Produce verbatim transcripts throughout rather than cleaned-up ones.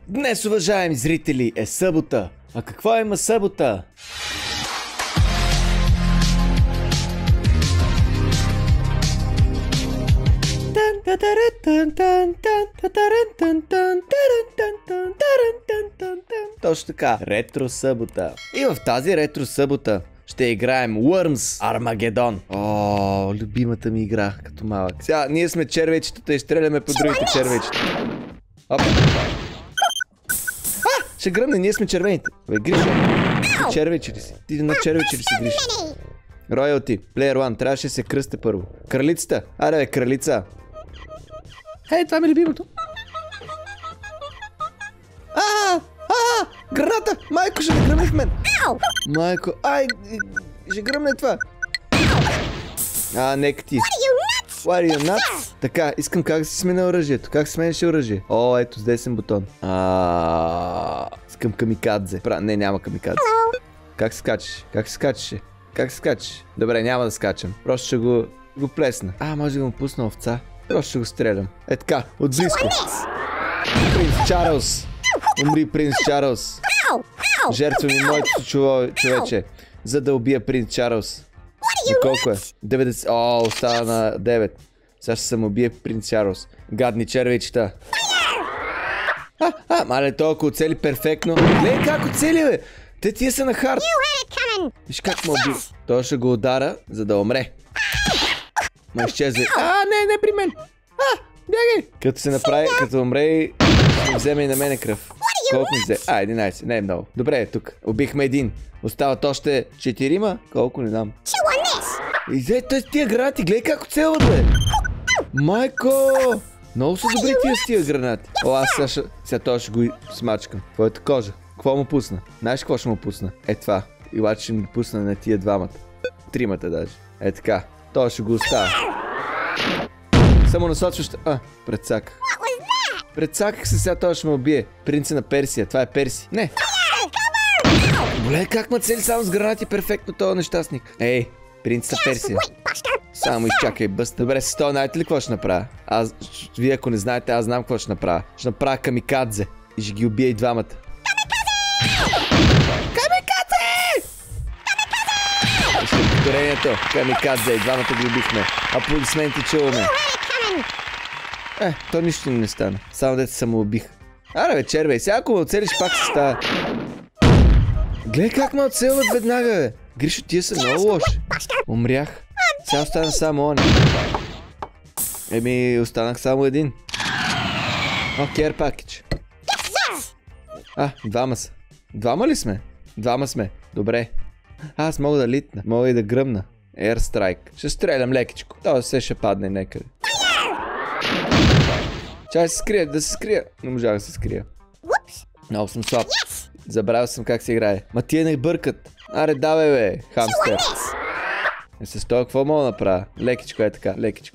Днес, уважаеми зрители, е събота. А какво има събота? Точно така, ретро събота. И в тази ретро събота ще играем Worms Armageddon. О, любимата ми игра, като малък. Сега, ние сме червечетата и стреляме по другите червечета. Оп. А, ще гръмне, ние сме червените. Бе, Гриша, ти червече ли си? Ти на червече ли си, Гриша? Роялти, Player One, трябваше да се кръсте първо. Кралицата, аре бе, кралица. Хей, това ми е любимото. А, а, граната! Майко, ще не гръмне в мен! Майко, ай, ще гръмне това! А, нека ти. What are you nuts? Така, искам как си сменя оръжието. Как си сменяше оръжие? О, ето с десен бутон. А, искам камикадзе. Пра... Не, няма камикадзе. Как се скачаш? Как се скачаше? Как се скачаш? Добре, няма да скачам. Просто ще го, го плесна. А, може да го пусна овца. Просто ще го стрелям. Е така, от близко. Принц Чарлз. Умри, принц Чарлз. Жертва ми моето човече, за да убия принц Чарлз. На колко е? деветдесет. О, остава на девет. Сега ще съм убие принц Чарлз. Гадни червечета. А, а, мале, толкова оцели перфектно. Гледай как оцели, бе! Те тия са на хард. Виж как ме уби. Той ще го удара, за да умре. Ма изчезва. А, не, не при мен. А, бягай. Като се направи, като умре, ще вземе и на мене кръв. Колко ми взе? А, единайсет. Не е много. Добре, тук. Убихме един. Остават още четирима. Колко не знам. И взе тия гранати. Гледай как оцелват, бе. Майко. Много са добри тия с тия гранати. О, аз сега ще... Сега той ще го смачкам. Твоята кожа. Какво му пусна? Знаеш какво ще му пусна? Е това. И обаче ще ми пусна на тия двамата. Тримата даже. Е така. Той ще го оставя. Само насочваща... А, предсаках. Предсаках се, сега той ще ме убие. Принца на Персия. Това е Перси. Не. Боле, как ме цели само с гранати перфектно този нещастник. Ей, принца на Персия. Само изчакай, бъста. Добре, с това знаете ли какво ще направя? Аз, вие ако не знаете, аз знам какво ще направя. Ще направя камикадзе. И ще ги убия и двамата. Камикадзе! Ще повторението. Камикадзе. И двамата ги убихме. Аплодисменти чуваме. Е, то нищо не стана. Само дете само убих. Аре бе, червей, сега ако ме оцелиш, пак се става. Гледай как ме оцелват веднага, бе. Гришо, тия са много лоши. Умрях. Сега остана само он. Еми, останах само един. О, care package. А, двама са. Двама ли сме? Двама сме. Добре. Аз мога да литна. Мога и да гръмна. Air strike. Ще стрелям лекичко. Това все ще падне некъде. Чай се скрия, да се скрия. Не можах да се скрия. Много съм слаб. Забравил съм как се играе. Ма тия не бъркат. Аре, давай бе, хамстер. Е, с това какво мога да направя? Лекичко е така, лекичко.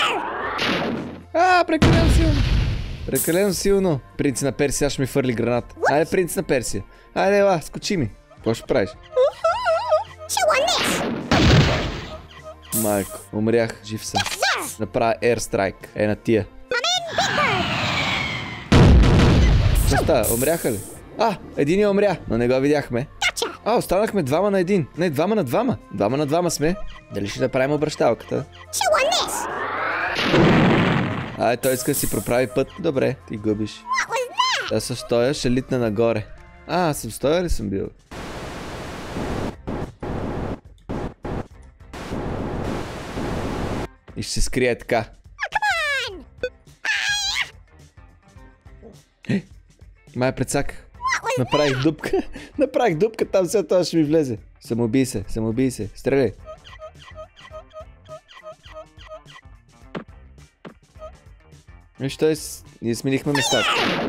А, прекалено силно. Прекалено силно. Принц на Персия ще ми фърли граната. Айде, принц на Персия. Айде, ела, скочи ми. Какво ще правиш? Майко, умрях, жив съм. Направя Air Strike. Е на тия. Що става? Умряха ли? А, един я умря, но не го видяхме. А, останахме двама на един. Не, двама на двама. Двама на двама сме. Дали ще направим обръщалката? Ай, той иска да си проправи път. Добре, ти губиш. Да се стоя, ще литна нагоре. А, съм стоя ли съм бил? И ще се скрие така. Е, май предсаках. Направих дупка. Направих дупка, там сега това ще ми влезе. Самоубий се, самоубий се. Стреляй. Виж, той с... Ние сменихме местата.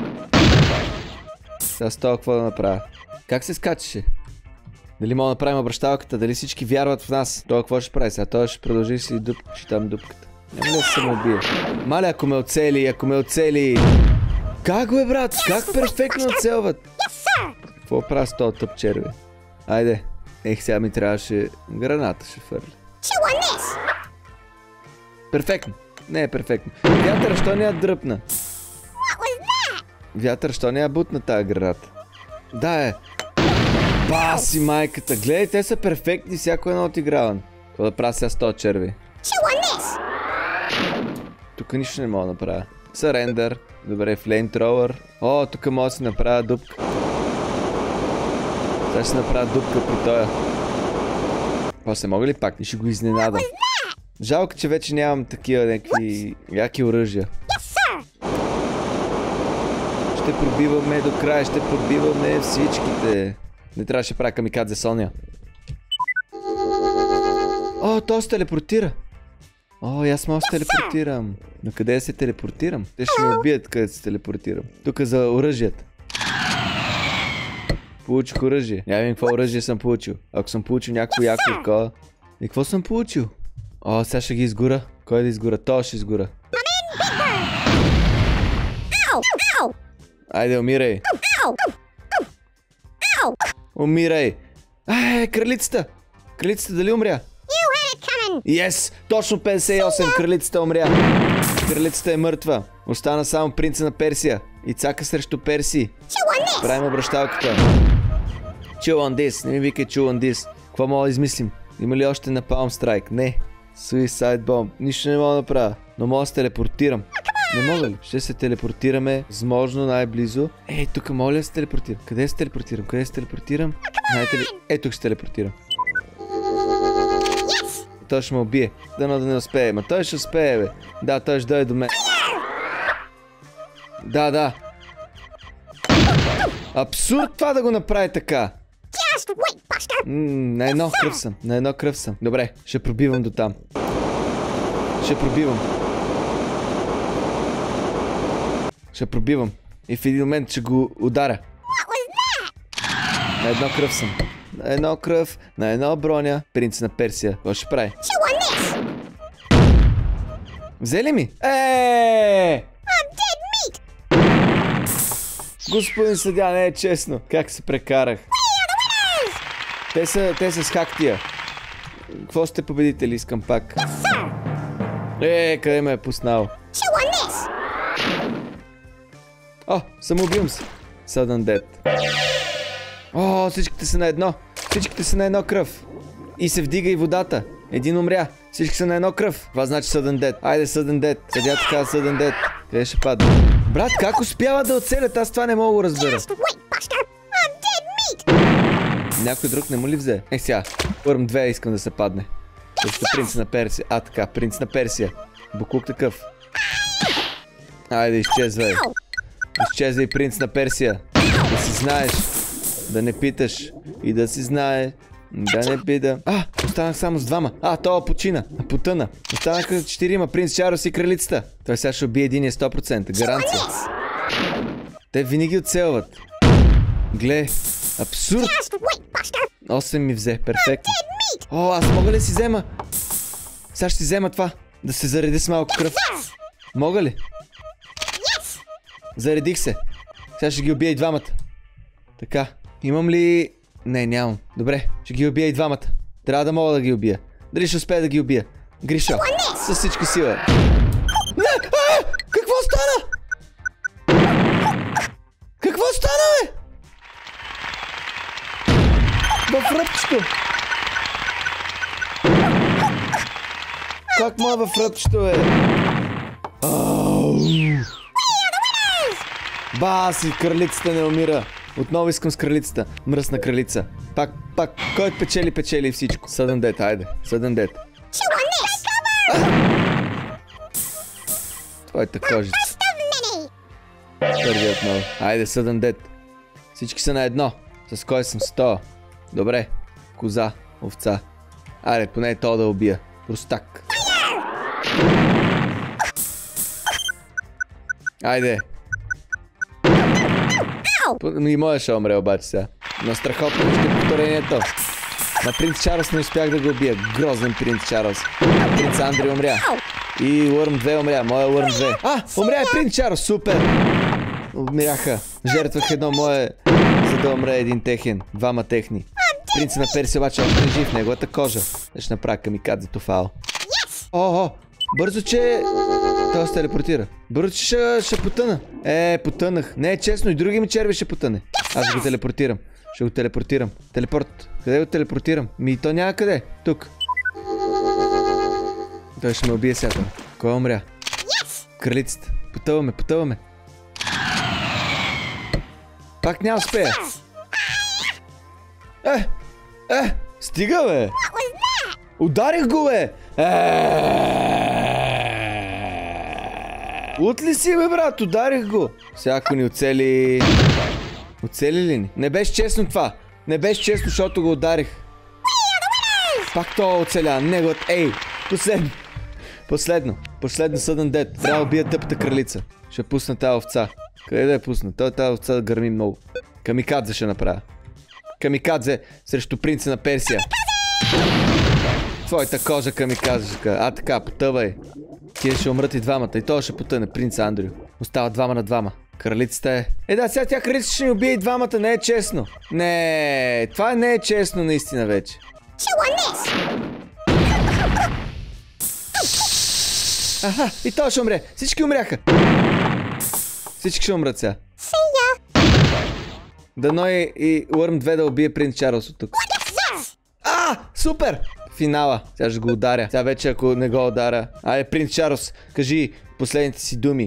Сега с това какво да направя? Как се скачаше? Дали мога да направим обръщалката? Дали всички вярват в нас? Това какво ще прави? Сега той ще продължи си дуп... ще там дупката. Няма ли да се самоубие? Маля, ако ме оцели, ако ме оцели... Как го е, брат? Как перфектно оцелват? Какво правя с този тъп черве? Айде. Ех, сега ми трябваше... Граната ще фърля. Перфектно. Не е перфектно. Вятъра, що не я дръпна? Вятър, що не я бутна тази граната? Да е. Баси майката. Гледай, те са перфектни, всяко едно отиграван. Какво да правя сега с този черви? Тук нищо не мога да направя. Сарендър. Добре, флеймтровър. О, тук мога да си направя дупка. Сега ще направя дупка при тоя. После мога ли пак? Не ще го изненадам. Жалко, че вече нямам такива някакви яки оръжия. Ще пробиваме до края, ще пробиваме всичките. Не трябваше да правя камикадзе Соня. О, то се телепортира. О, аз мога да се телепортирам. Но къде се телепортирам? Те ще ме убият къде се телепортирам. Тук за оръжията. Получих оръжие. Няма видим какво оръжие съм получил. Ако съм получил някакво яко такова. И какво съм получил? О, сега ще ги изгора. Кой да изгора? То ще изгора. Айде, умирай. Умирай. Ай, кралицата. Кралицата дали умря? Yes! Точно петдесет и осем. Кралицата умря. Кралицата е мъртва. Остана само принца на Персия. И цака срещу Перси. Правим обращалката. Chill on this. Не ми викай chill on this. Какво мога да измислим? Има ли още Napalm Strike? Не. Suicide Bomb. Нищо не мога да направя. Но мога да се телепортирам. Не мога ли? Ще се телепортираме възможно най-близо. Ей, тук мога ли да се телепортирам? Къде се телепортирам? Къде се телепортирам? Знаете ли? Ей, тук се телепортирам. Той ще ме убие. Дано да не успее. Ма той ще успее, бе. Да, той ще дойде до мен. Да, да. Абсурд това да го направи така. На едно кръв съм. На едно кръв съм. Добре, ще пробивам до там. Ще пробивам. Ще пробивам. И в един момент ще го ударя. На едно кръв съм. На едно кръв, на едно броня. Принц на Персия. Какво ще прави? Взе ли ми? Еее! Господин съдя, не е честно. Как се прекарах? Те са, те са с хактия. Какво сте победители? Искам пак. Е, къде ме е пуснал? О, самоубивам се. Sudden Death. О, всичките са на едно. Всичките са на едно кръв. И се вдига и водата. Един умря. Всички са на едно кръв. Това значи Sudden Death. Айде, Sudden Death. Съдята казва Sudden Death. Къде ще падне? Брат, как успява да оцелят? Аз това не мога да разбера. Някой друг не му ли взе? Е, сега. Пърм две искам да се падне. Също принц на Персия. А, така. Принц на Персия. Буклук такъв. Айде, изчезвай. Изчезвай, принц на Персия. Да си знаеш. Да не питаш. И да си знае. Да не пита. А, останах само с двама. А, това почина. Потъна. Останаха четирима. Принц Чарлз и кралицата. Той сега ще убие единия сто процента. Гаранция. Те винаги оцелват. Гле. Абсурд. осем ми взе. Перфектно. О, аз мога ли си взема? Сега ще си взема това. Да се зареди с малко кръв. Мога ли? Заредих се. Сега ще ги убия и двамата. Така. Имам ли... Не, нямам. Добре. Ще ги убия и двамата. Трябва да мога да ги убия. Дали ще успея да ги убия? Гриша. С всичка сила. Не! А! Какво стана? Какво стана, бе? В ръбчето. Как ма в ръбчето, бе? Баси, кралицата не умира. Отново искам с кралицата. Мръсна кралица. Пак, пак. Кой печели, печели всичко. Sudden Death, айде. Sudden Death. Твоята кожица. Първи отново. Айде, Sudden Death. Всички са на едно. С кой съм? сто. Добре. Коза. Овца. Айде, поне то да убия. Простак. Айде. И моя ще умре обаче сега. Но страхотно ще повторението. На принц Чарлз не успях да го убия. Грозен принц Чарлз. Принц Андри умря. И Уърм две умря. Моя Уърм две. А, умря е принц Чарлз. Супер. Умряха. Жертвах едно мое, за да умре един техен. Двама техни. Принц на Персия обаче още е жив. Неговата кожа. Ще направя камикадзе тофал. О, о, бързо, че... той се телепортира. Бързо, че ще, ще потъна. Е, потънах. Не е честно, и други ми черви ще потъне. Аз ще го телепортирам. Ще го телепортирам. Телепорт. Къде го телепортирам? Ми то няма къде. Тук. Той ще ме убие сега. Кой умря? Кралицата. Потъваме, потъваме. Пак няма успея. Е, е, стига бе. Ударих го бе. От ли си бе брат, ударих го. Сега ако ни оцели... Оцели ли ни? Не беше честно това. Не беше честно, защото го ударих. Пак това оцеля. Неговът. Ей, последно. Последно. Последно съден дет. Трябва да убия тъпата кралица. Ще пусна тази овца. Къде да я пусна? Той тази овца да гърми много. Камикадзе ще направя. Камикадзе срещу принца на Персия. Твоята кожа камикадзе. А така, потъвай. Тия ще умрат и двамата. И той ще потъне, принц Андрю. Остава двама на двама. Кралицата е... Е да, сега тя кралица ще ни убие и двамата. Не е честно. Не, това не е честно наистина вече. Аха, и той ще умре. Всички умряха. Всички ще умрат сега. Дано и, и Уърм две да убие принц Чарлз от тук. А, супер! Финала. Сега ще го ударя. Сега вече ако не го ударя. Айде, принц Чарлз, кажи последните си думи.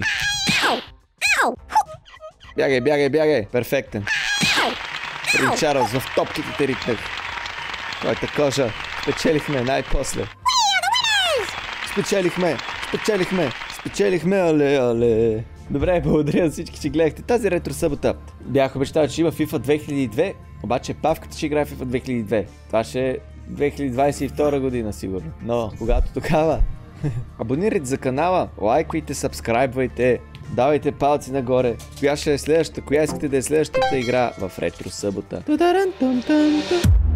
Бягай, бягай, бягай. Перфектен. Принц Чарлз в топките те ритнах. Твоята кожа. Спечелихме най-после. Спечелихме. Спечелихме. Спечелихме, але, але. Добре, благодаря за всички, че гледахте тази ретро събота. Бях обещал, че има FIFA две хиляди и две, обаче Павката ще играе FIFA две хиляди и две. Това ще е две хиляди двадесет и втора година сигурно. Но, когато тогава, абонирайте за канала, лайквайте, сабскрайбвайте, давайте палци нагоре. Коя ще е следващата, коя искате да е следващата игра в ретро събота.